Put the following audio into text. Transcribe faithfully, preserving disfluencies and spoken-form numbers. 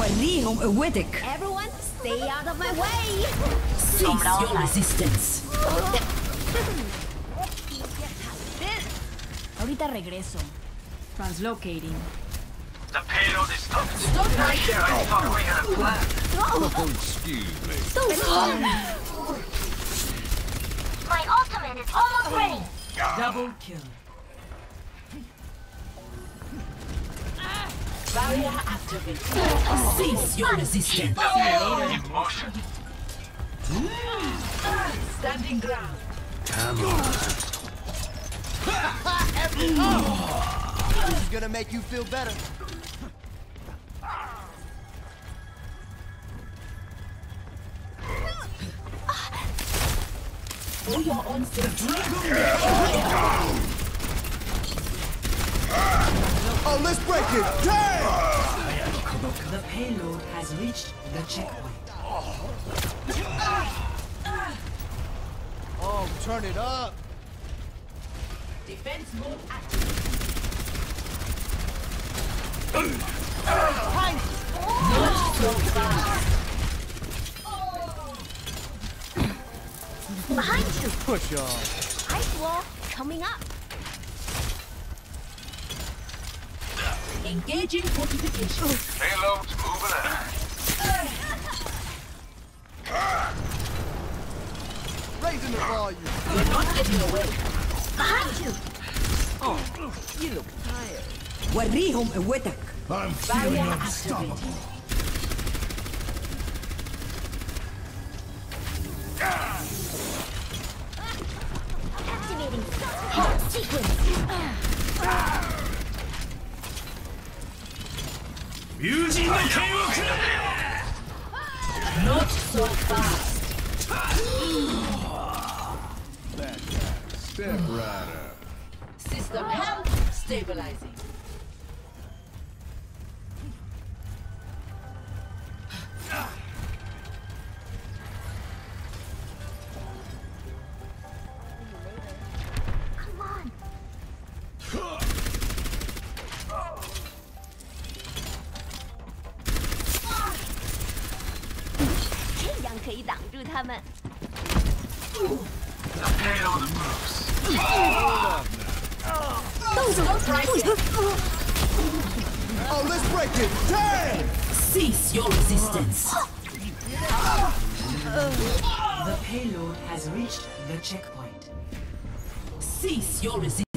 وريهم قوتك. Everyone, stay out of my way. Cease your resistance. Ahorita regreso. Translocating. The payload is stuck. Right there, I thought we had a plan. Oh, excuse me. So long. My ultimate is almost ready. Double kill. Barrier activated. Cease your resistance. Emotion. Standing ground. This is gonna make you feel better. For your own safety. Oh, let's break it! Damn! The payload has reached the checkpoint. Oh, turn it up! Defense mode active. Not so fast. Behind you. Push on. Ice wall coming up. Engaging fortification. Payload's moving ahead. Raising the volume. You're not getting away. Behind you. Oh, you look tired. وريهم قوتك. I'm feeling Barrier unstoppable. activated. Activating hot sequence. Using the K O. Not so fast. That guy. Step right up. System health stabilizing. Come on. 这样可以挡住他们。 The payload moves. 动手不行。 Oh, let's break it! Damn! Cease your resistance. The payload has reached the checkpoint. Cease your resistance.